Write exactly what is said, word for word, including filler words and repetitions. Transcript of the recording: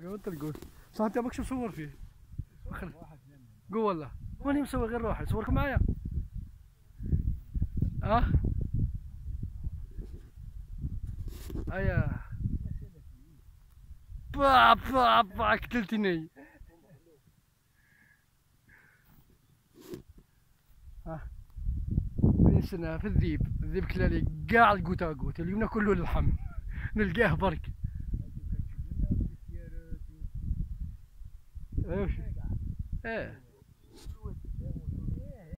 قلت القول صح. انت ماكش مصور فيه. قول والله ماني مسوي غير روحي. صورك معايا. اه ايا با با با قتلتني. ها نسنا في الذيب. الذيب كلالي كاع القوتا قوت اليوم كله اللحم نلقاه برك. ايه